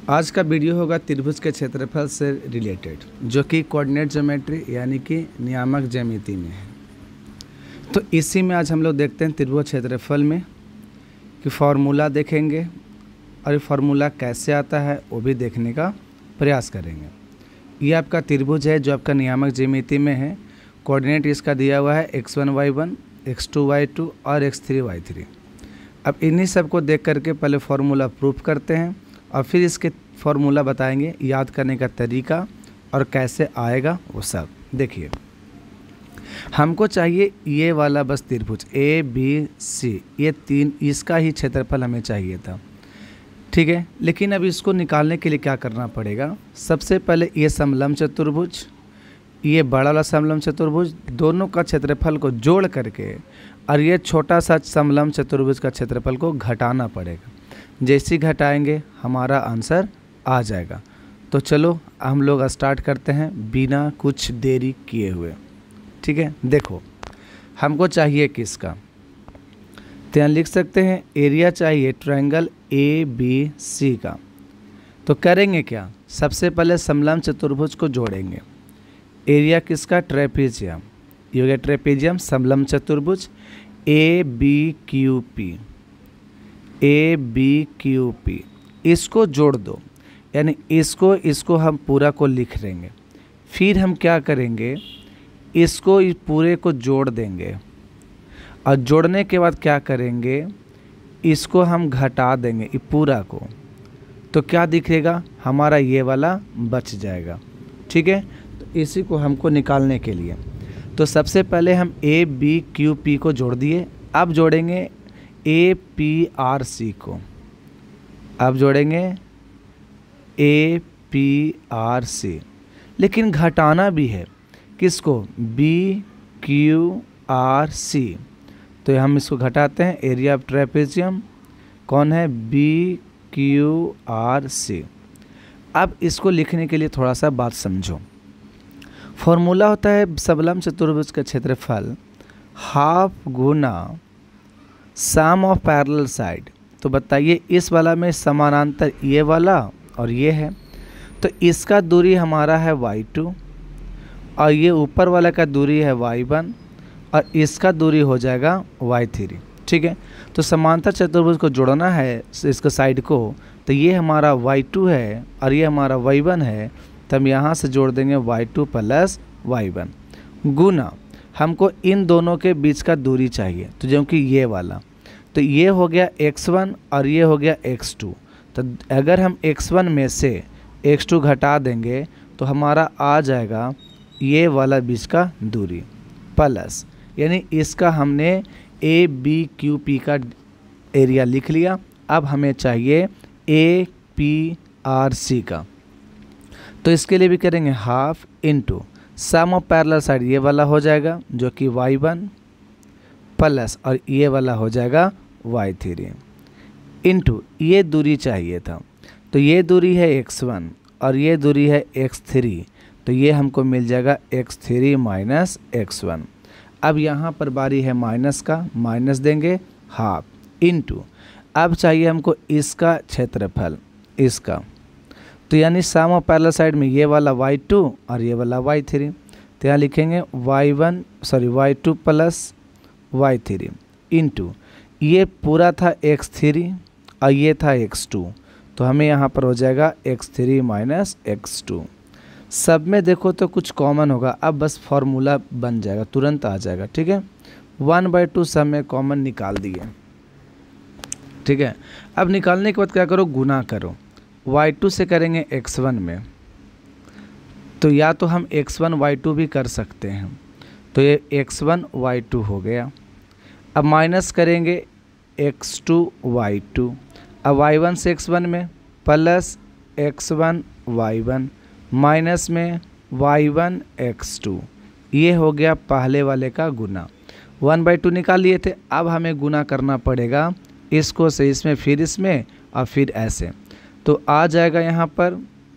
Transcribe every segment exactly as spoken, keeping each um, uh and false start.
आज का वीडियो होगा त्रिभुज के क्षेत्रफल से रिलेटेड, जो कि कोऑर्डिनेट ज्योमेट्री यानी कि नियामक ज्यामिति में है। तो इसी में आज हम लोग देखते हैं त्रिभुज क्षेत्रफल में कि फार्मूला देखेंगे और ये फार्मूला कैसे आता है वो भी देखने का प्रयास करेंगे। ये आपका त्रिभुज है जो आपका नियामक ज्यामिति में है। कोऑर्डिनेट इसका दिया हुआ है X one Y one, x two Y two और एक्स थ्री वाई थ्री। अब इन्हीं सब को देख करके पहले फार्मूला प्रूफ करते हैं और फिर इसके फार्मूला बताएंगे, याद करने का तरीका और कैसे आएगा वो सब। देखिए, हमको चाहिए ये वाला बस त्रिभुज ए बी सी, ये तीन, इसका ही क्षेत्रफल हमें चाहिए था, ठीक है। लेकिन अब इसको निकालने के लिए क्या करना पड़ेगा? सबसे पहले ये समलंब चतुर्भुज, ये बड़ा वाला समलंब चतुर्भुज, दोनों का क्षेत्रफल को जोड़ करके और ये छोटा सा समलंब चतुर्भुज का क्षेत्रफल को घटाना पड़ेगा। जैसे ही घटाएंगे हमारा आंसर आ जाएगा। तो चलो हम लोग स्टार्ट करते हैं बिना कुछ देरी किए हुए, ठीक है। देखो, हमको चाहिए किसका, तो यहाँ लिख सकते हैं एरिया चाहिए ट्रायंगल ए बी सी का। तो करेंगे क्या? सबसे पहले समलंब चतुर्भुज को जोड़ेंगे। एरिया किसका? ट्रेपेजियम। ये हो गया ट्रेपेजियम समलंब चतुर्भुज A B Q P, A B Q P, इसको जोड़ दो, यानी इसको इसको हम पूरा को लिख देंगे। फिर हम क्या करेंगे, इसको इस पूरे को जोड़ देंगे और जोड़ने के बाद क्या करेंगे, इसको हम घटा देंगे ये पूरा को। तो क्या दिखेगा? हमारा ये वाला बच जाएगा, ठीक है। तो इसी को हमको निकालने के लिए तो सबसे पहले हम ए बी क्यू पी को जोड़ दिए। अब जोड़ेंगे ए पी आर सी को, अब जोड़ेंगे ए पी आर सी, लेकिन घटाना भी है किसको? B Q R C. तो हम इसको घटाते हैं। एरिया ऑफ ट्रेपेजियम कौन है? B Q R C. अब इसको लिखने के लिए थोड़ा सा बात समझो। फॉर्मूला होता है समलंब चतुर्भुज का क्षेत्रफल हाफ गुना सम ऑफ पैरेलल साइड। तो बताइए, इस वाला में समानांतर ये वाला और ये है, तो इसका दूरी हमारा है वाई टू और ये ऊपर वाला का दूरी है वाई वन और इसका दूरी हो जाएगा वाई थ्री, ठीक है। तो समांतर चतुर्भुज को जोड़ना है इसका साइड को, तो ये हमारा वाई टू है और ये हमारा वाई वन है, तो हम यहाँ से जोड़ देंगे Y two plus Y one गुना हमको इन दोनों के बीच का दूरी चाहिए, तो जो कि ये वाला, तो ये हो गया एक्स वन और ये हो गया एक्स टू। तो अगर हम एक्स वन में से एक्स टू घटा देंगे तो हमारा आ जाएगा ये वाला बीच का दूरी प्लस, यानी इसका हमने ए बी क्यू पी का एरिया लिख लिया। अब हमें चाहिए ए पी आर सी का, तो इसके लिए भी करेंगे half into sum of parallel side, ये वाला हो जाएगा जो कि वाई वन प्लस और ये वाला हो जाएगा वाई थ्री इनटू ये दूरी चाहिए था, तो ये दूरी है एक्स वन और ये दूरी है एक्स थ्री, तो ये हमको मिल जाएगा X three minus X one. अब यहाँ पर बारी है माइनस का, माइनस देंगे हाफ इनटू, अब चाहिए हमको इसका क्षेत्रफल इसका, तो यानी सम ऑफ पैरेलल साइड में ये वाला वाई टू और ये वाला वाई थ्री, तो यहाँ लिखेंगे Y one sorry Y two plus Y three into ये पूरा था एक्स थ्री और ये था एक्स टू, तो हमें यहाँ पर हो जाएगा X three minus X two. सब में देखो तो कुछ कॉमन होगा, अब बस फार्मूला बन जाएगा, तुरंत आ जाएगा, ठीक है। वन बाई टू सब में कॉमन निकाल दिए, ठीक है। अब निकालने के बाद क्या करो, गुना करो। वाई टू से करेंगे एक्स वन में, तो या तो हम एक्स वन वाई टू भी कर सकते हैं, तो ये एक्स वन वाई टू हो गया। अब माइनस करेंगे एक्स टू वाई टू, अब वाई वन से एक्स वन में plus x one Y one minus में वाई वन एक्स टू, ये हो गया पहले वाले का गुना। वन बाई टू निकाल लिए थे, अब हमें गुना करना पड़ेगा इसको से इसमें, फिर इसमें और फिर ऐसे, तो आ जाएगा यहाँ पर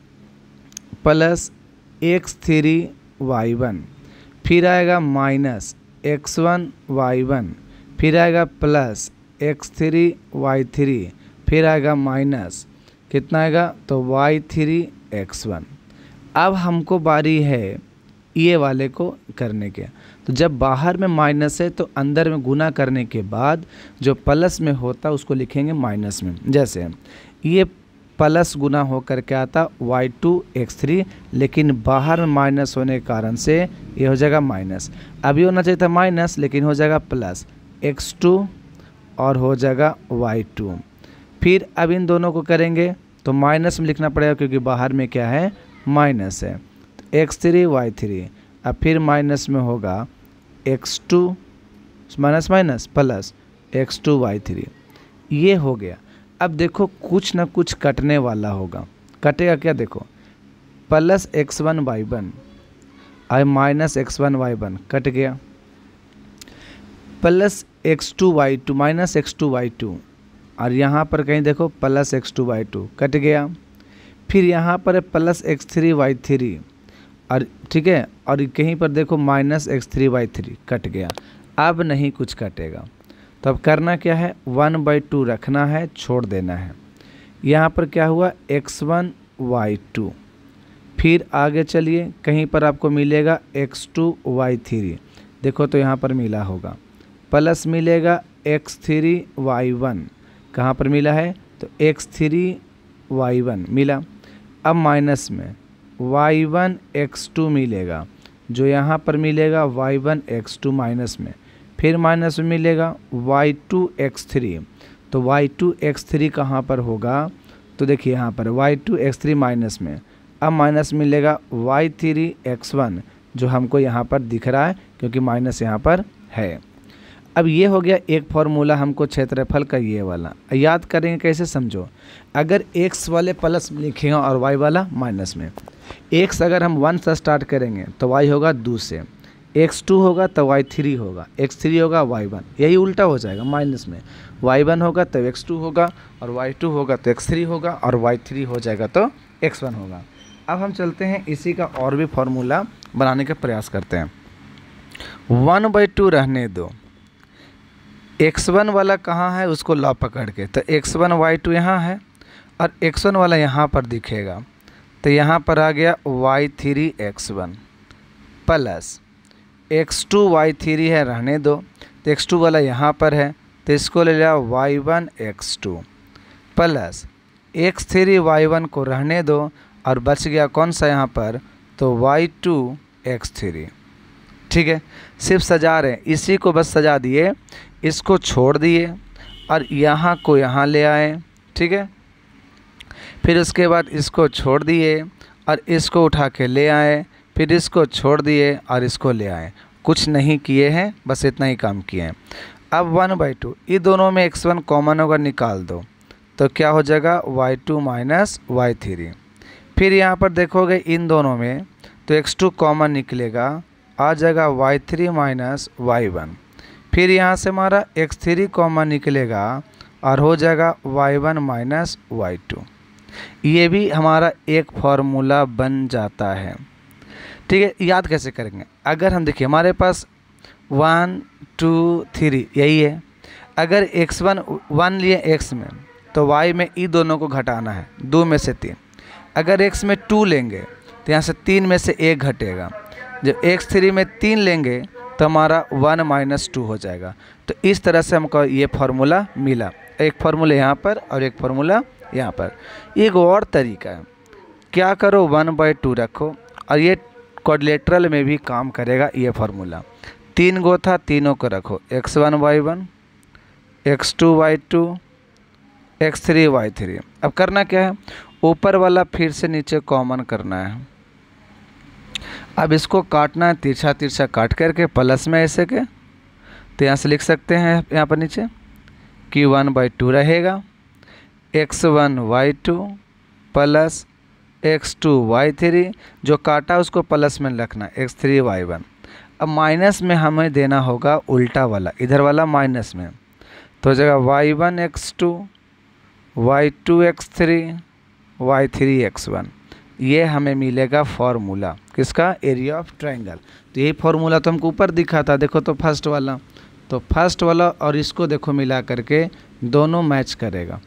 plus x three Y one, फिर आएगा minus X one Y one, फिर आएगा plus x three Y three, फिर आएगा माइनस कितना आएगा, तो वाई थ्री एक्स वन। अब हमको बारी है ये वाले को करने के। तो जब बाहर में माइनस है तो अंदर में गुना करने के बाद जो प्लस में होता उसको लिखेंगे माइनस में। जैसे ये प्लस गुना हो करके आता वाई टू एक्स थ्री, लेकिन बाहर में माइनस होने के कारण से ये हो जाएगा माइनस। अभी होना चाहिए था माइनस, लेकिन हो जाएगा प्लस एक्स टू और हो जाएगा वाई टू। फिर अब इन दोनों को करेंगे तो माइनस में लिखना पड़ेगा क्योंकि बाहर में क्या है, माइनस है। तो एक्स थ्री वाई थ्री, अब फिर माइनस में होगा X two minus minus plus x two Y three. ये हो गया। अब देखो कुछ ना कुछ कटने वाला होगा। कटेगा क्या, देखो plus x one Y one और minus X one Y one कट गया, plus x two Y two minus X two Y two, और यहाँ पर कहीं देखो plus x two Y two कट गया। फिर यहाँ पर है plus x three Y three, और ठीक है, और कहीं पर देखो minus X three Y three कट गया। अब नहीं कुछ कटेगा, तो अब करना क्या है, वन बाई टू रखना है, छोड़ देना है। यहाँ पर क्या हुआ, एक्स वन वाई टू। फिर आगे चलिए, कहीं पर आपको मिलेगा एक्स टू वाई थ्री, देखो तो यहाँ पर मिला होगा, प्लस मिलेगा एक्स थ्री वाई वन, कहाँ पर मिला है, तो एक्स थ्री वाई वन मिला। अब माइनस में वाई वन एक्स टू मिलेगा, जो यहाँ पर मिलेगा Y one x two minus में, फिर माइनस में मिलेगा वाई टू एक्स थ्री, तो वाई टू एक्स थ्री कहाँ पर होगा, तो देखिए यहाँ पर Y two x three minus में। अब माइनस मिलेगा वाई थ्री एक्स वन, जो हमको यहाँ पर दिख रहा है क्योंकि माइनस यहाँ पर है। अब ये हो गया एक फॉर्मूला हमको क्षेत्रफल का, ये वाला याद करेंगे कैसे, समझो। अगर x वाले प्लस में लिखेंगे और y वाला माइनस में, x अगर हम वन से स्टार्ट करेंगे तो y होगा दो से, एक्स टू होगा तो वाई थ्री होगा, एक्स थ्री होगा वाई वन, यही उल्टा हो जाएगा। माइनस में वाई वन होगा तो एक्स टू होगा, और वाई टू होगा तो एक्स थ्री होगा, और वाई थ्री हो जाएगा तो एक्स वन होगा। अब हम चलते हैं इसी का और भी फॉर्मूला बनाने का प्रयास करते हैं। वन बाई टू रहने दो, एक्स वन वाला कहाँ है उसको ला पकड़ के, तो एक्स वन वाई टू यहाँ है और एक्स वन वाला यहाँ पर दिखेगा, तो यहाँ पर आ गया Y three x one plus x two Y three है, रहने दो, तो एक्स टू वाला यहाँ पर है तो इसको ले लिया Y one x two plus x three Y one को रहने दो, और बच गया कौन सा यहाँ पर, तो वाई टू एक्स थ्री। ठीक है, सिर्फ सजा रहे हैं, इसी को बस सजा दिए, इसको छोड़ दिए और यहाँ को यहाँ ले आए। ठीक है, फिर उसके बाद इसको छोड़ दिए और इसको उठा के ले आए, फिर इसको छोड़ दिए और इसको ले आए। कुछ नहीं किए हैं, बस इतना ही काम किए हैं। अब वन बाई टू, ये दोनों में एक्स वन कॉमन होगा, निकाल दो, तो क्या हो जाएगा Y two minus Y three. फिर यहाँ पर देखोगे इन दोनों में तो एक्स टू कॉमन निकलेगा, आ जाएगा Y three minus Y one. फिर यहाँ से हमारा एक्स थ्री कॉमन निकलेगा और हो जाएगा Y one minus Y two. ये भी हमारा एक फार्मूला बन जाता है। ठीक है, याद कैसे करेंगे, अगर हम देखिए हमारे पास वन टू थ्री यही है, अगर एक्स वन वन लिए एक्स में तो वाई में ई दोनों को घटाना है, दो में से तीन। अगर एक्स में टू लेंगे तो यहाँ से तीन में से एक घटेगा, जब एक्स थ्री में तीन लेंगे तो हमारा वन माइनस टू हो जाएगा। तो इस तरह से हमको ये फार्मूला मिला, एक फार्मूला यहाँ पर और एक फार्मूला यहाँ पर। एक और तरीका है, क्या करो वन बाई टू रखो, और ये क्वाड्रिलेटरल में भी काम करेगा ये फार्मूला। तीन गो था, तीनों को रखो, X one Y one, x two Y two, x three Y three. अब करना क्या है, ऊपर वाला फिर से नीचे कॉमन करना है। अब इसको काटना है, तिरछा तिरछा काट करके प्लस में ऐसे के, तो यहाँ से लिख सकते हैं यहाँ पर नीचे कि वन बाई टू रहेगा, X one Y two plus x two Y three, जो काटा उसको प्लस में रखना, एक्स थ्री वाई वन। अब माइनस में हमें देना होगा उल्टा वाला, इधर वाला माइनस में, तो हो जाएगा Y one x two, Y two x three, Y three x one. ये हमें मिलेगा फॉर्मूला किसका, एरिया ऑफ ट्रायंगल। तो यही फॉर्मूला तो हमको ऊपर दिखा था, देखो तो फर्स्ट वाला, तो फर्स्ट वाला और इसको देखो मिला करके दोनों मैच करेगा।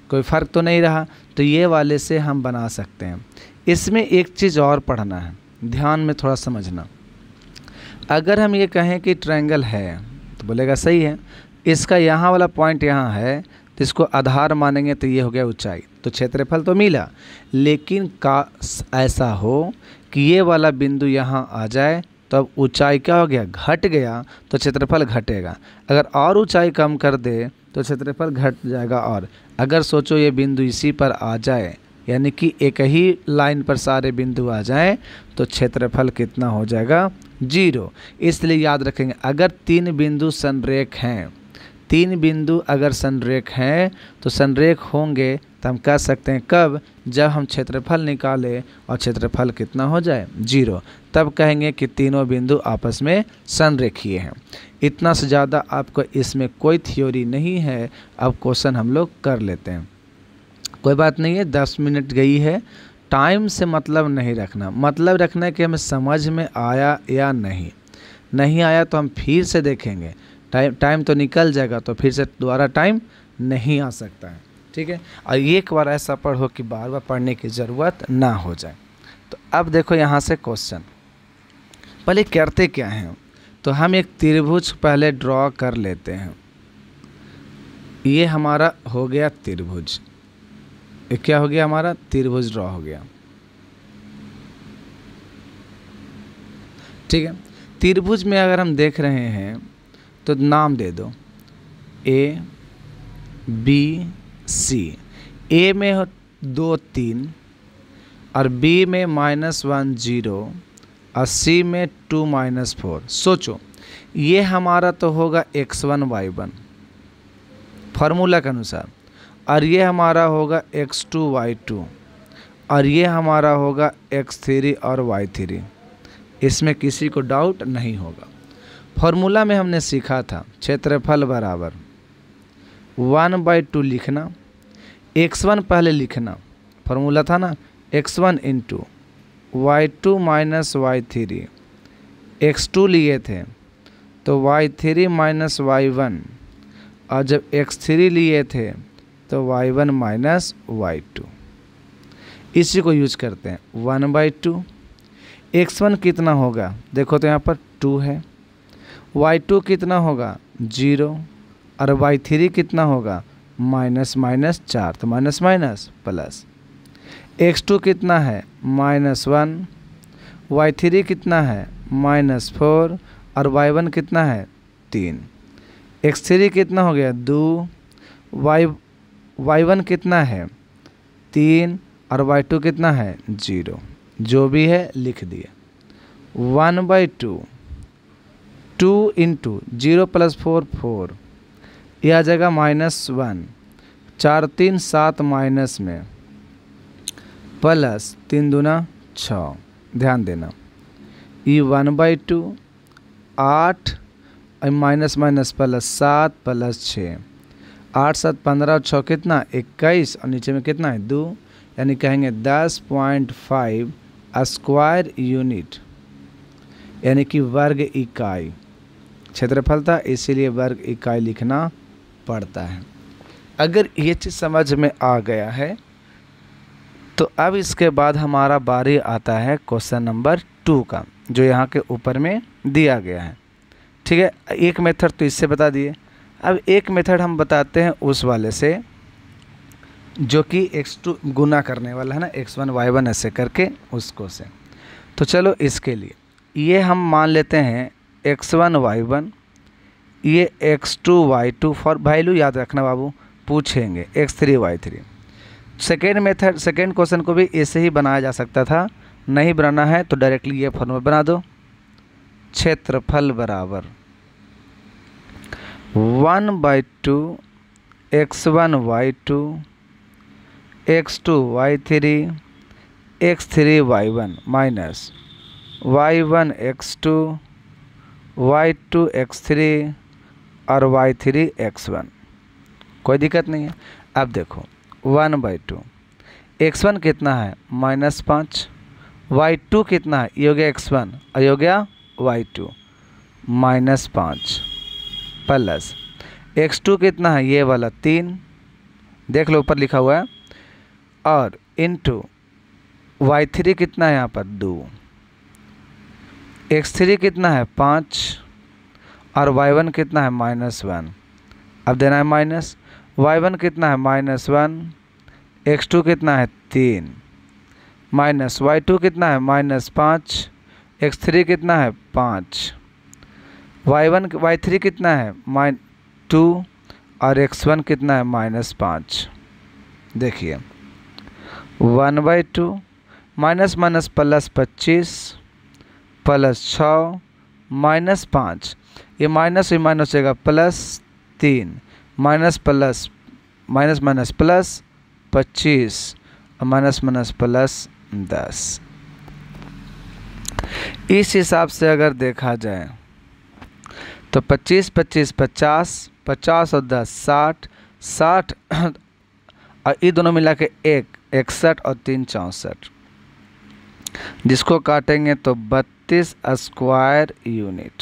कोई फ़र्क तो नहीं रहा, तो ये वाले से हम बना सकते हैं। इसमें एक चीज़ और पढ़ना है, ध्यान में थोड़ा समझना। अगर हम ये कहें कि ट्रायंगल है तो बोलेगा सही है, इसका यहाँ वाला पॉइंट यहाँ है तो इसको आधार मानेंगे तो ये हो गया ऊंचाई, तो क्षेत्रफल तो मिला। लेकिन का ऐसा हो कि ये वाला बिंदु यहाँ आ जाए तो अब ऊंचाई क्या हो गया, घट गया, तो क्षेत्रफल घटेगा। अगर और ऊंचाई कम कर दे तो क्षेत्रफल घट जाएगा। और अगर सोचो ये बिंदु इसी पर आ जाए, यानी कि एक ही लाइन पर सारे बिंदु आ जाएं, तो क्षेत्रफल कितना हो जाएगा, जीरो। इसलिए याद रखेंगे, अगर तीन बिंदु संरेख हैं, तीन बिंदु अगर संरेख हैं तो संरेख होंगे तो हम कह सकते हैं कब, जब हम क्षेत्रफल निकालें और क्षेत्रफल कितना हो जाए, जीरो, तब कहेंगे कि तीनों बिंदु आपस में संरेखीय हैं। इतना से ज़्यादा आपको इसमें कोई थ्योरी नहीं है, अब क्वेश्चन हम लोग कर लेते हैं। कोई बात नहीं है, दस मिनट गई है, टाइम से मतलब नहीं रखना, मतलब रखना है कि हमें समझ में आया या नहीं। नहीं आया तो हम फिर से देखेंगे, टाइम टाइम तो निकल जाएगा, तो फिर से दोबारा टाइम नहीं आ सकता है, ठीक है। और एक बार ऐसा पढ़ो कि बार बार पढ़ने की ज़रूरत ना हो जाए। तो अब देखो यहाँ से क्वेश्चन, पहले करते क्या हैं, तो हम एक त्रिभुज पहले ड्रॉ कर लेते हैं। ये हमारा हो गया त्रिभुज, ये क्या हो गया, हमारा त्रिभुज ड्रॉ हो गया, ठीक है। त्रिभुज में अगर हम देख रहे हैं तो नाम दे दो ए बी सी। ए में हो दो तीन, और बी में माइनस वन जीरो, और सी में टू माइनस फोर। सोचो ये हमारा तो होगा x one Y one formula के अनुसार, और ये हमारा होगा एक्स टू वाई टू, और ये हमारा होगा एक्स थ्री और वाई थ्री। इसमें किसी को डाउट नहीं होगा। फॉर्मूला में हमने सीखा था क्षेत्रफल बराबर वन बाई टू लिखना, एक्स वन पहले लिखना, फॉर्मूला था ना x one into y two minus Y three, x two लिए थे तो Y three minus Y one, और जब एक्स थ्री लिए थे तो y one minus Y two. इसी को यूज करते हैं, one by two. X one कितना होगा, देखो तो यहाँ पर टू है, वाई टू कितना होगा, जीरो, और वाई थ्री कितना होगा, माइनस माइनस चार, तो minus minus plus. X two कितना है, माइनस वन, वाई थ्री कितना है, माइनस फोर, और वाई वन कितना है, तीन। एक्स थ्री कितना हो गया, दो, वाई वाई वन कितना है, तीन, और वाई टू कितना है, जीरो। जो भी है लिख दिए, one by two, two into zero plus four four, यह आ जाएगा माइनस वन, चार तीन सात माइनस में, प्लस तीन दूना छः। ध्यान देना ये वन बाई टू, आठ माइनस माइनस प्लस सात प्लस छः, आठ सात पंद्रह और छः कितना, इक्कीस, और नीचे में कितना है, दो, यानी कहेंगे दस पॉइंट फाइव स्क्वायर यूनिट, यानी कि वर्ग इकाई। क्षेत्रफल था इसीलिए वर्ग इकाई लिखना पड़ता है। अगर ये चीज़ समझ में आ गया है तो अब इसके बाद हमारा बारी आता है क्वेश्चन नंबर टू का, जो यहाँ के ऊपर में दिया गया है, ठीक है। एक मेथड तो इससे बता दिए, अब एक मेथड हम बताते हैं उस वाले से जो कि एक्स टू गुना करने वाला है ना, एक्स वन वाई वन ऐसे करके उसको से। तो चलो इसके लिए ये हम मान लेते हैं एक्स वन वाई वन, ये x two Y two, four value याद रखना बाबू, पूछेंगे x three Y three. Second method, second question को भी ऐसे ही बनाया जा सकता था, नहीं बनाना है तो डायरेक्टली ये फॉर्मूला बना दो, क्षेत्रफल बराबर one by two x one Y two, x two Y three, x three Y one minus Y one x two, Y two x three, और वाई थ्री एक्स वन। कोई दिक्कत नहीं है। अब देखो one by two, x one कितना है, minus पाँच, वाई टू कितना है, ये हो गया एक्स वन, और ये हो गया वाई टू, माइनस पाँच, प्लस एक्स टू कितना है, ये वाला तीन, देख लो ऊपर लिखा हुआ है, और इंटू वाई थ्री कितना है यहाँ पर दो, एक्स थ्री कितना है पाँच, और वाई वन कितना है माइनस वन। अब देना है माइनस, वाई वन कितना है माइनस वन, एक्स टू कितना है तीन, माइनस वाई टू कितना है माइनस पाँच, एक्स थ्री कितना है पाँच, वाई वन वाई थ्री कितना है माइन टू, और एक्स वन कितना है माइनस पाँच। देखिए one by two minus minus plus पच्चीस प्लस छः माइनस पाँच, ये माइनस ये माइनस हो जाएगा प्लस तीन, minus plus minus minus plus पच्चीस और माइनस माइनस प्लस दस। इस हिसाब से अगर देखा जाए तो पच्चीस पच्चीस पचास, पचास और दस साठ, साठ और ये दोनों मिला के एक इकसठ और तीन चौंसठ, जिसको काटेंगे तो बत्तीस स्क्वायर यूनिट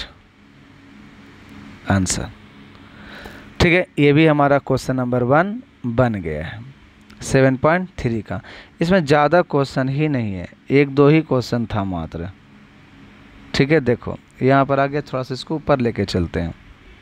आंसर। ठीक है, ये भी हमारा क्वेश्चन नंबर वन बन गया है सेवन पॉइंट थ्री का। इसमें ज़्यादा क्वेश्चन ही नहीं है, एक दो ही क्वेश्चन था मात्र। ठीक है, देखो यहाँ पर आगे थोड़ा सा इसको ऊपर लेके चलते हैं।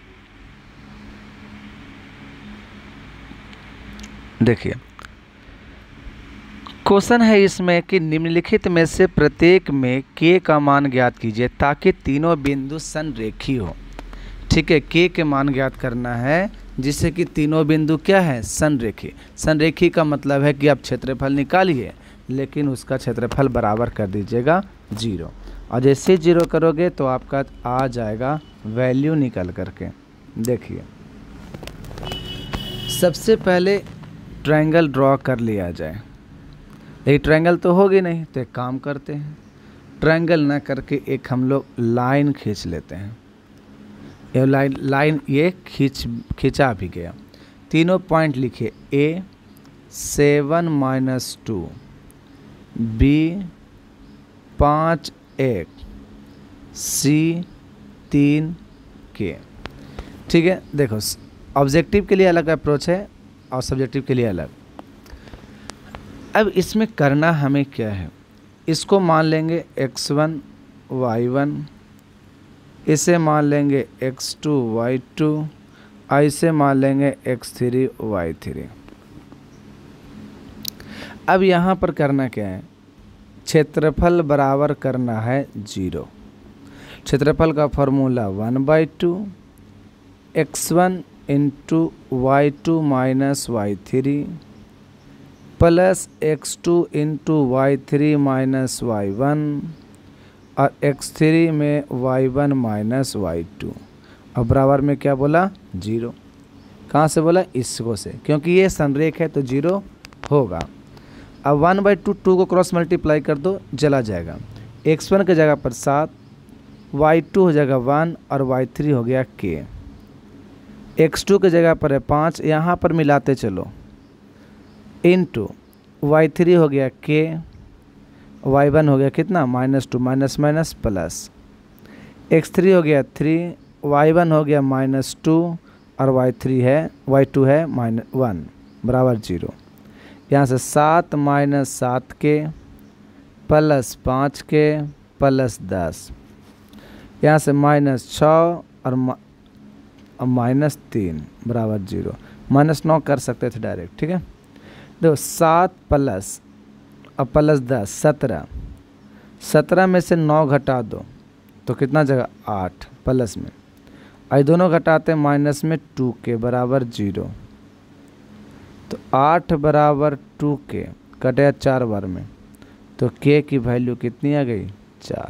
देखिए क्वेश्चन है इसमें कि निम्नलिखित में से प्रत्येक में के का मान ज्ञात कीजिए ताकि तीनों बिंदु संरेखी हो। ठीक है, के के मान ज्ञात करना है जिससे कि तीनों बिंदु क्या है संरेखी। संरेखी का मतलब है कि आप क्षेत्रफल निकालिए लेकिन उसका क्षेत्रफल बराबर कर दीजिएगा जीरो, और जैसे जीरो करोगे तो आपका आ जाएगा वैल्यू निकल करके। देखिए सबसे पहले ट्रायंगल ड्रॉ कर लिया जाए, लेकिन ट्रायंगल तो होगी नहीं, तो एक काम करते हैं ट्रायंगल ना करके एक हम लोग लाइन खींच लेते हैं। ये लाइन लाइन ये खींच खींचा भी गया। तीनों पॉइंट लिखिए, A seven minus two, B पाँच एक, सी तीन के। ठीक है, देखो ऑब्जेक्टिव के लिए अलग अप्रोच है और सब्जेक्टिव के लिए अलग। अब इसमें करना हमें क्या है, इसको मान लेंगे एक्स वन वाई वन, इसे मान लेंगे एक्स टू वाई टू, इसे मान लेंगे एक्स थ्री वाई थ्री। अब यहाँ पर करना क्या है, क्षेत्रफल बराबर करना है जीरो। क्षेत्रफल का formula one by two x one into y two minus Y three plus x two into y three minus Y one, और एक्स थ्री में Y one minus Y two, और बराबर में क्या बोला जीरो। कहाँ से बोला, इसको से, क्योंकि ये संरेख है तो जीरो होगा। अब वन बाई टू टू को क्रॉस मल्टीप्लाई कर दो, चला जाएगा। एक्स वन की जगह पर सात, वाई टू हो जाएगा वन, और वाई थ्री हो गया के। एक्स टू की जगह पर है पाँच, यहाँ पर मिलाते चलो, इंटू वाई थ्री हो गया के, वाई वन हो गया कितना minus two, minus minus plus, x three हो गया थ्री, वाई वन हो गया माइनस टू, और वाई थ्री है वाई टू है माइनस वन बराबर जीरो। यहाँ से सात माइनस सात के प्लस पाँच के प्लस दस, यहाँ से माइनस छः और माइनस तीन बराबर जीरो। माइनस नौ कर सकते थे डायरेक्ट। ठीक है, देखो सात प्लस और प्लस दस सत्रह, सत्रह में से नौ घटा दो तो कितना जगह आठ प्लस में, और दोनों घटाते माइनस में टू के बराबर जीरो। तो आठ बराबर टू के कटे चार बार में, तो के की वैल्यू कितनी आ गई चार।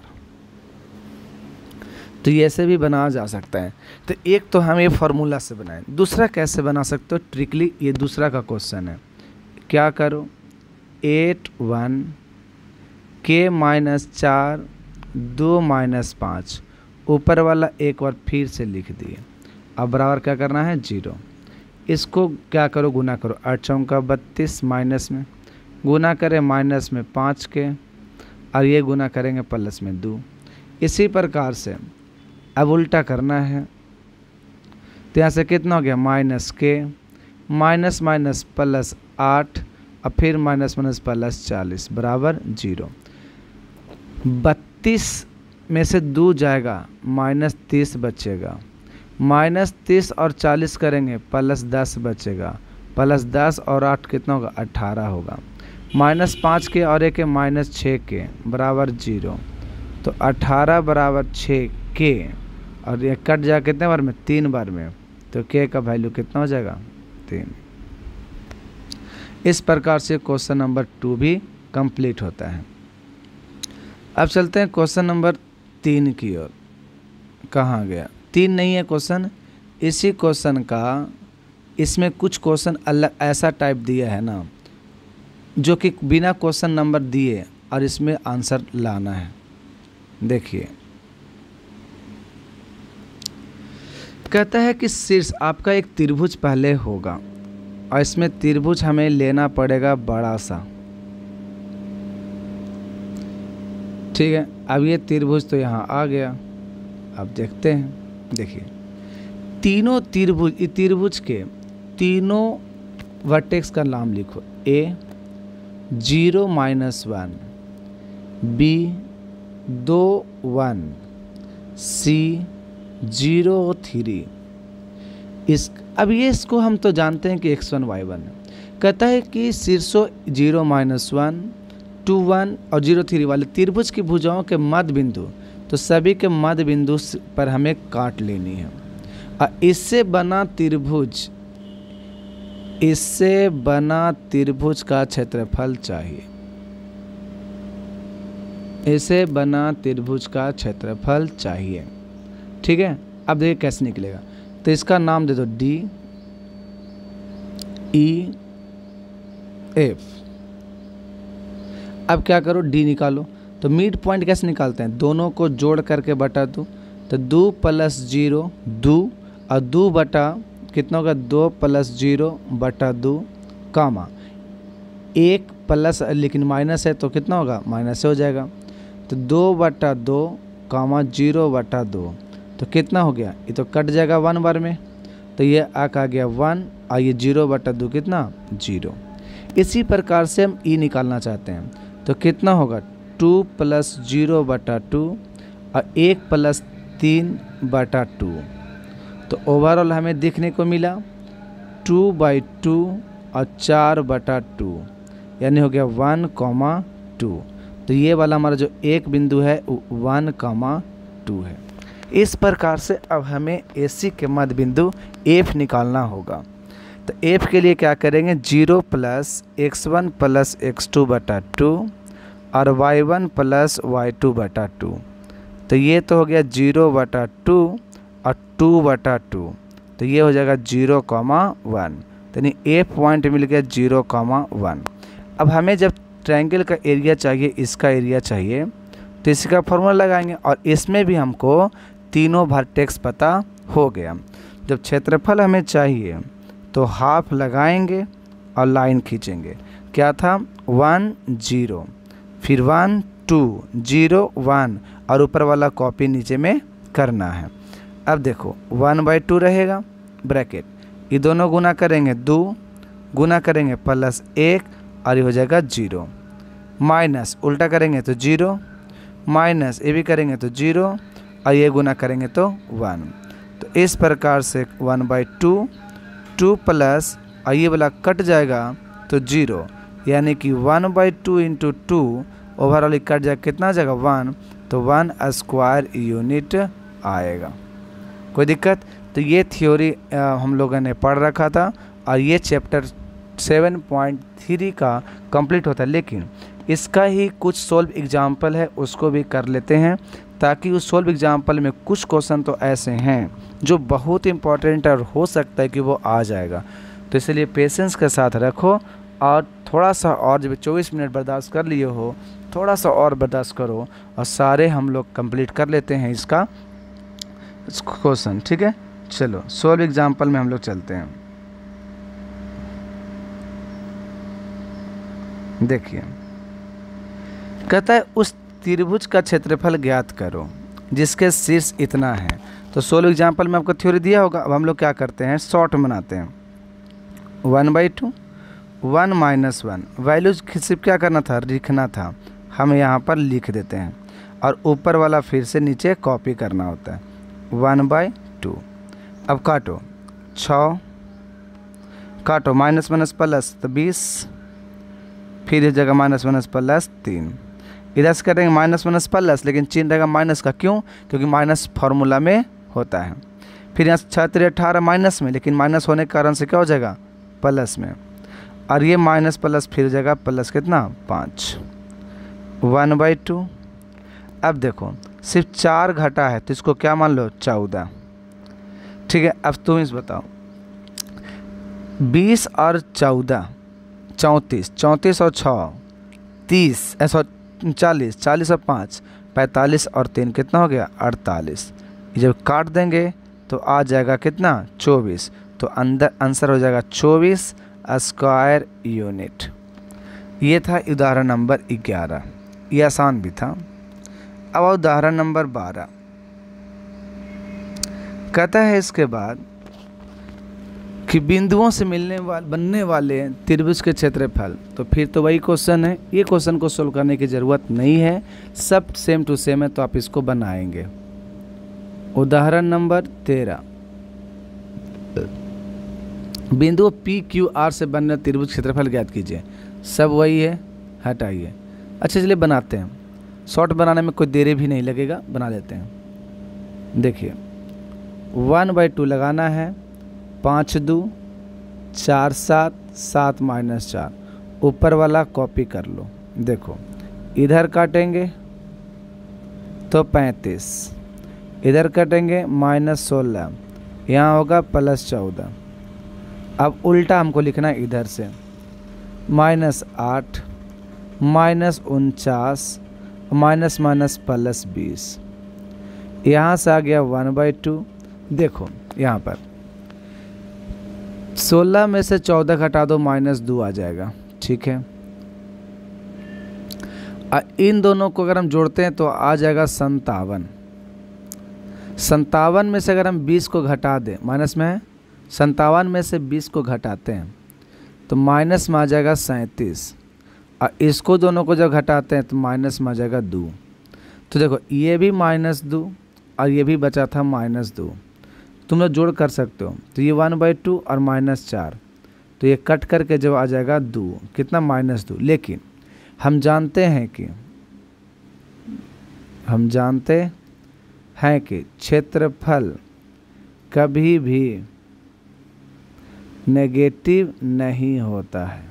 तो ये ऐसे भी बनाया जा सकता है। तो एक तो हम ये फार्मूला से बनाएं, दूसरा कैसे बना सकते हो ट्रिकली, ये दूसरा का क्वेश्चन है। क्या करो, एट वन के माइनस चार दो माइनस पाँच, ऊपर वाला एक बार फिर से लिख दिए। अब बराबर क्या करना है जीरो। इसको क्या करो गुना करो, आठ चौका बत्तीस, माइनस में गुना करें माइनस में पाँच के, और ये गुना करेंगे प्लस में दो। इसी प्रकार से अब उल्टा करना है, तो यहाँ से कितना हो गया माइनस के, माइनस माइनस प्लस आठ और फिर माइनस माइनस प्लस चालीस बराबर जीरो। बत्तीस में से दो जाएगा, माइनस तीस बचेगा। माइनस तीस और चालीस करेंगे, प्लस दस बचेगा। प्लस दस और आठ कितना होगा, अट्ठारह होगा। माइनस पाँच के और एक के माइनस छः के बराबर जीरो। तो अट्ठारह बराबर छः के, और ये कट जाएगा कितने बार में, तीन बार में। तो के का वैल्यू कितना हो जाएगा, तीन। इस प्रकार से क्वेश्चन नंबर टू भी कंप्लीट होता है। अब चलते हैं क्वेश्चन नंबर तीन की ओर। कहाँ गया, तीन नहीं है क्वेश्चन, इसी क्वेश्चन का, इसमें कुछ क्वेश्चन अलग ऐसा टाइप दिया है ना, जो कि बिना क्वेश्चन नंबर दिए और इसमें आंसर लाना है। देखिए, कहता है कि शीर्ष आपका एक त्रिभुज पहले होगा और इसमें त्रिभुज हमें लेना पड़ेगा बड़ा सा। ठीक है, अब ये त्रिभुज तो यहाँ आ गया। अब देखते हैं, देखिए तीनों त्रिभुज, इस त्रिभुज के तीनों वर्टेक्स का नाम लिखो। A zero minus one, B दो वन, सी जीरो थ्री। इस अब ये इसको हम तो जानते हैं कि एक्स वन वाई वन है। कहता है कि शीर्षों zero minus one, two one और जीरो थ्री वाले त्रिभुज की भुजाओं के मध्य बिंदु, तो सभी के मध्य बिंदु पर हमें काट लेनी है। और इससे बना त्रिभुज, इससे बना त्रिभुज का क्षेत्रफल चाहिए। इसे बना त्रिभुज का क्षेत्रफल चाहिए। ठीक है, अब देखिए कैसे निकलेगा। तो इसका नाम दे दो डी ई एफ। अब क्या करो, डी निकालो। तो मिड पॉइंट कैसे निकालते हैं, दोनों को जोड़ करके बटा दो। तो दो प्लस जीरो दो, और दो बटा कितना होगा, दो प्लस जीरो बटा दो, कामा एक प्लस, लेकिन माइनस है तो कितना होगा, माइनस से हो जाएगा। तो दो बटा दो कामा जीरो बटा दो, तो कितना हो गया, ये तो कट जाएगा वन बार में। तो ये आक आ गया वन, और ये जीरो बटा दो कितना, जीरो। इसी प्रकार से हम ई निकालना चाहते हैं। तो कितना होगा, टू प्लस जीरो बटा टू और एक प्लस तीन बटा टू। तो ओवरऑल हमें देखने को मिला टू बाई टू और चार बटा टू, यानी हो गया वन कॉमा टू। तो ये वाला हमारा जो एक बिंदु है वन कॉमा टू है। इस प्रकार से अब हमें ए सी के मध्य बिंदु एफ निकालना होगा। तो एफ के लिए क्या करेंगे, zero plus x one plus x two बटा टू और y one plus y two बटा टू। तो ये तो हो गया जीरो बटा टू और टू बटा टू, तो ये हो जाएगा जीरो कॉमा वन। तो यानी एफ पॉइंट मिल गया जीरो कॉमा वन। अब हमें जब ट्रायंगल का एरिया चाहिए, इसका एरिया चाहिए, तो इसका फॉर्मूला लगाएंगे। और इसमें भी हमको तीनों वर्टेक्स पता हो गया। जब क्षेत्रफल हमें चाहिए तो हाफ लगाएंगे और लाइन खींचेंगे। क्या था, वन जीरो, फिर वन टू, जीरो वन, और ऊपर वाला कॉपी नीचे में करना है। अब देखो वन बाई टू रहेगा ब्रैकेट, ये दोनों गुना करेंगे दो, गुना करेंगे प्लस एक, और ये हो जाएगा जीरो, माइनस उल्टा करेंगे तो जीरो, माइनस ये भी करेंगे तो जीरो, और ये गुना करेंगे तो वन। तो इस प्रकार से one by two, two plus, और ये वाला कट जाएगा तो जीरो, यानी कि one by two into two, overall cut जाएगा कितना जाएगा वन, तो वन स्क्वायर यूनिट आएगा। कोई दिक्कत। तो ये थ्योरी हम लोगों ने पढ़ रखा था, और ये चैप्टर सेवन पॉइंट थ्री का कंप्लीट होता है। लेकिन इसका ही कुछ सोल्व एग्जाम्पल है, उसको भी कर लेते हैं, ताकि उस सोल्व एग्जाम्पल में कुछ क्वेश्चन तो ऐसे हैं जो बहुत इंपॉर्टेंट और हो सकता है कि वो आ जाएगा। तो इसलिए पेशेंस के साथ रखो, और थोड़ा सा और, जब चौबीस मिनट बर्दाश्त कर लिए हो, थोड़ा सा और बर्दाश्त करो, और सारे हम लोग कंप्लीट कर लेते हैं इसका क्वेश्चन। ठीक है, चलो सोल्व एग्जाम्पल में हम लोग चलते हैं। देखिए, कहता है उस त्रिभुज का क्षेत्रफल ज्ञात करो जिसके शीर्ष इतना है। तो सोल्व एग्जाम्पल में आपको थ्योरी दिया होगा। अब हम लोग क्या करते हैं, शॉर्ट बनाते हैं। One by two, one minus one, values सिर्फ क्या करना था, लिखना था, हम यहाँ पर लिख देते हैं और ऊपर वाला फिर से नीचे कॉपी करना होता है, वन बाई टू। अब काटो, छः काटो, माइनस माइनस प्लस तो बीस, फिर इस जगह माइनस माइनस प्लस तीन, इधर से करेंगे माइनस माइनस प्लस, लेकिन चिन्ह रहेगा माइनस का, क्यों, क्योंकि माइनस फार्मूला में होता है। फिर यहाँ छः तेरह अठारह माइनस में, लेकिन माइनस होने के कारण से क्या हो जाएगा, प्लस में, और ये माइनस प्लस फिर जगह प्लस कितना, पाँच, वन बाई टू। अब देखो सिर्फ चार घटा है तो इसको क्या मान लो, चौदह। ठीक है, अब तुम इस बताओ, बीस और चौदह चौंतीस, चौंतीस और छः तीस, ऐसा चालीस, चालीस और पाँच पैंतालीस, और तीन कितना हो गया, अड़तालीस। जब काट देंगे तो आ जाएगा कितना, चौबीस, तो अंदर आंसर हो जाएगा चौबीस स्क्वायर यूनिट। ये था उदाहरण नंबर ग्यारह, ये आसान भी था। अब उदाहरण नंबर बारह कहता है इसके बाद कि बिंदुओं से मिलने वाले बनने वाले त्रिभुज के क्षेत्रफल। तो फिर तो वही क्वेश्चन है, ये क्वेश्चन को सोल्व करने की ज़रूरत नहीं है, सब सेम टू सेम है, तो आप इसको बनाएंगे। उदाहरण नंबर तेरह, बिंदु पी क्यू आर से बनने त्रिभुज क्षेत्रफल ज्ञात कीजिए। सब वही है, हटाइए। अच्छा चलिए बनाते हैं, शॉर्ट बनाने में कोई देरी भी नहीं लगेगा, बना लेते हैं। देखिए वन बाई टू लगाना है, पाँच दो चार सात, सात माइनस चार, ऊपर वाला कॉपी कर लो। देखो इधर काटेंगे तो पैंतीस, इधर काटेंगे माइनस सोलह, यहाँ होगा प्लस चौदह। अब उल्टा हमको लिखना है इधर से, माइनस आठ, माइनस उनचास, माइनस माइनस प्लस बीस, यहाँ से आ गया वन बाई टू। देखो यहाँ पर सोलह में से चौदह घटा दो, माइनस दो आ जाएगा। ठीक है, इन दोनों को अगर हम जोड़ते हैं तो आ जाएगा संतावन। संतावन में से अगर हम बीस को घटा दें, माइनस में है, संतावन में से बीस को घटाते हैं तो माइनस में आ जाएगा सैंतीस, और इसको दोनों को जब घटाते हैं तो माइनस में आ जाएगा दो। तो देखो ये भी माइनस दो और ये भी बचा था माइनस दो, तुम लोग जोड़ कर सकते हो। तो ये वन बाई टू और माइनस चार, तो ये कट करके जब आ जाएगा दो, कितना, माइनस दो। लेकिन हम जानते हैं कि हम जानते हैं कि क्षेत्रफल कभी भी नेगेटिव नहीं होता है,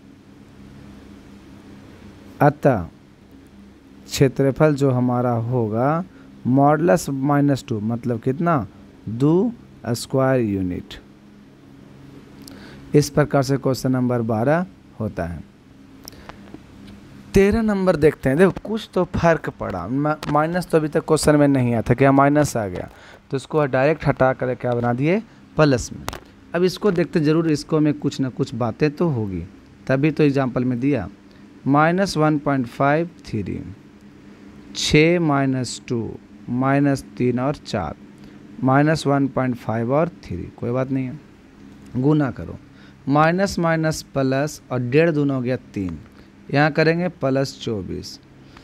अतः क्षेत्रफल जो हमारा होगा मॉडुलस माइनस टू, मतलब कितना, दो स्क्वायर यूनिट। इस प्रकार से क्वेश्चन नंबर बारह होता है। तेरह नंबर देखते हैं। देखो कुछ तो फर्क पड़ा, माइनस तो अभी तक क्वेश्चन में नहीं आया था, क्या माइनस आ गया, तो इसको डायरेक्ट हटा कर क्या बना दिए, प्लस में। अब इसको देखते जरूर, इसको में कुछ ना कुछ बातें तो होगी, तभी तो एग्जाम्पल में दिया। Minus one point five three, छः माइनस टू, माइनस तीन और चार, माइनस वन पॉइंट फाइव और थ्री, कोई बात नहीं है, गुना करो, माइनस माइनस प्लस, और डेढ़ दूना हो गया तीन, यहाँ करेंगे प्लस चौबीस,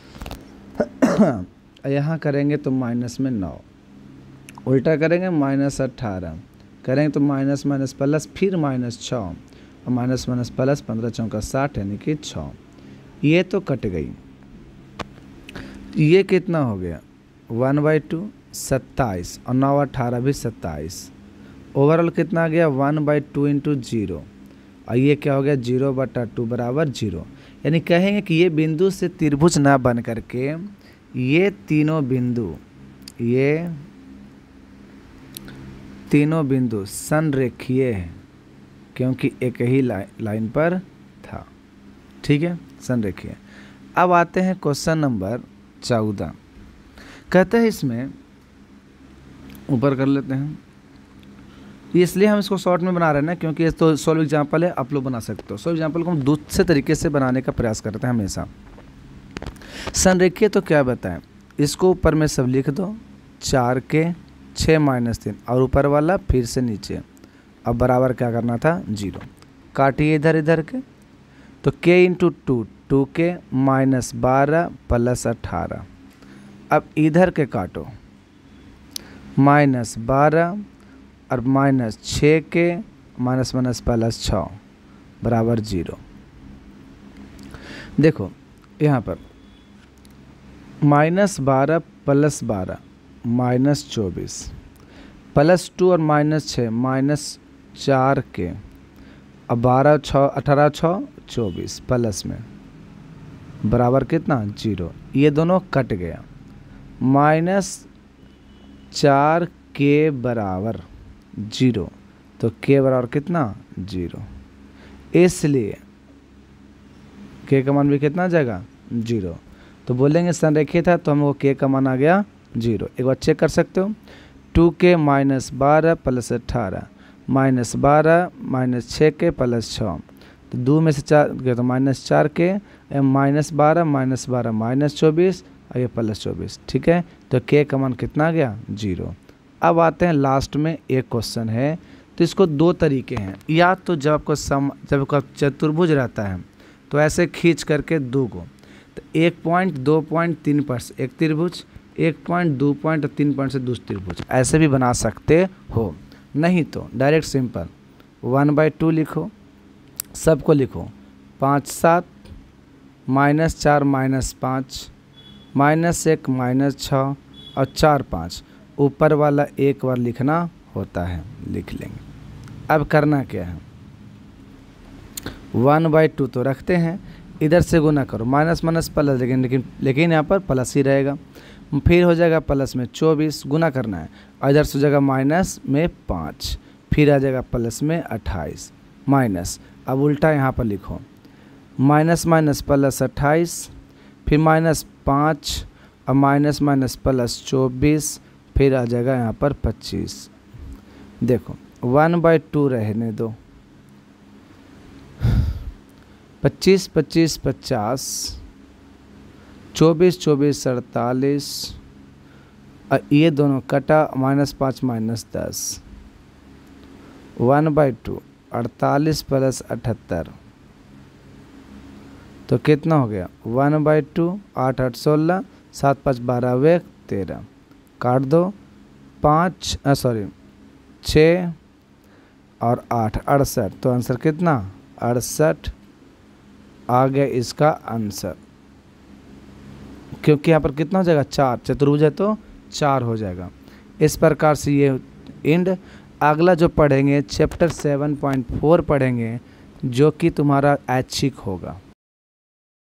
यहाँ करेंगे तो माइनस में नौ, उल्टा करेंगे माइनस अट्ठारह, करेंगे तो माइनस माइनस प्लस, फिर माइनस छः, और माइनस माइनस प्लस, पंद्रह चौका साठ, यानी कि छः। ये तो कट गई, ये कितना हो गया, वन बाई टू सत्ताईस, और नौ अठारह भी सत्ताईस, ओवरऑल कितना आ गया, one by two into zero, और ये क्या हो गया, जीरो बटा टू बराबर जीरो। यानी कहेंगे कि ये बिंदु से त्रिभुज ना बन करके ये तीनों बिंदु ये तीनों बिंदु संरेखीय है, क्योंकि एक ही लाई, लाइन पर था। ठीक है, संरेखीय। अब आते हैं क्वेश्चन नंबर चौदह। कहते हैं इसमें, ऊपर कर लेते हैं, इसलिए हम इसको शॉर्ट में बना रहे हैं ना, क्योंकि ये तो सोल्व एग्जाम्पल है, आप लोग बना सकते हो। सोल्व एग्जाम्पल को हम दूसरे तरीके से बनाने का प्रयास करते हैं हमेशा। संरेखीय तो क्या बताएं, इसको ऊपर में सब लिख दो, चार के छः माइनस तीन, और ऊपर वाला फिर से नीचे, अब बराबर क्या करना था, जीरो। काटिए इधर इधर के, तो के इंटू टू, टू के माइनस बारह प्लस अट्ठारह। अब इधर के काटो, माइनस बारह और माइनस छः के माइनस माइनस प्लस छः बराबर जीरो। देखो यहाँ पर माइनस बारह प्लस बारह माइनस चौबीस, प्लस टू और माइनस छः माइनस चार के, अब बारह छः अठारह छः चौबीस प्लस में बराबर कितना जीरो। ये दोनों कट गया, माइनस चार के बराबर जीरो, तो के बराबर कितना जीरो, इसलिए के का मान भी कितना आ जाएगा जीरो। तो बोलेंगे संरेखित है तो हमको के का मान आ गया जीरो। एक बार चेक कर सकते हो, टू के माइनस बारह प्लस अट्ठारह माइनस बारह माइनस छः के प्लस छः, तो दो में से चार गया तो माइनस चार के, माइनस बारह माइनस बारह माइनस चौबीस और ये प्लस चौबीस। ठीक है, तो के का मान कितना आ गया जीरो। अब आते हैं लास्ट में एक क्वेश्चन है, तो इसको दो तरीके हैं, या तो जब आपको सम जब आपका चतुर्भुज रहता है तो ऐसे खींच करके दो को, तो एक पॉइंट दो पॉइंट तीन पॉइंट से एक त्रिभुज, एक पॉइंट दो पॉइंट और तीन पॉइंट से दूसरा त्रिभुज, ऐसे भी बना सकते हो। नहीं तो direct simple one by two लिखो, सबको लिखो, पाँच सात माइनस चार माइनस पाँच माइनस एक माइनस छः और चार पाँच, ऊपर वाला एक बार लिखना होता है, लिख लेंगे। अब करना क्या है, वन बाई टू तो रखते हैं, इधर से गुना करो, माइनस माइनस प्लस, लेकिन लेकिन लेकिन यहाँ पर प्लस ही रहेगा, फिर हो जाएगा प्लस में चौबीस, गुना करना है, और इधर से हो जाएगा माइनस में पाँच, फिर आ जाएगा प्लस में अट्ठाईस माइनस। अब उल्टा यहाँ पर लिखो, माइनस माइनस प्लस अट्ठाईस, फिर माइनस पाँच और माइनस माइनस प्लस चौबीस, फिर आ जाएगा यहाँ पर पच्चीस। देखो वन बाई टू रहने दो, पच्चीस पच्चीस पचास, चौबीस चौबीस अड़तालीस, और ये दोनों कटा, माइनस पाँच माइनस दस, वन बाई टू अड़तालीस प्लस अठहत्तर, तो कितना हो गया वन बाई टू, आठ आठ सोलह, सात पाँच बारह वे तेरह, काट दो, पाँच सॉरी छः और आठ अड़सठ, तो आंसर कितना अड़सठ आ गया इसका आंसर, क्योंकि यहाँ पर कितना हो जाएगा चार, चतुर्भुज है तो चार हो जाएगा। इस प्रकार से ये एंड। अगला जो पढ़ेंगे चैप्टर सेवन पॉइंट फोर पढ़ेंगे, जो कि तुम्हारा ऐच्छिक होगा।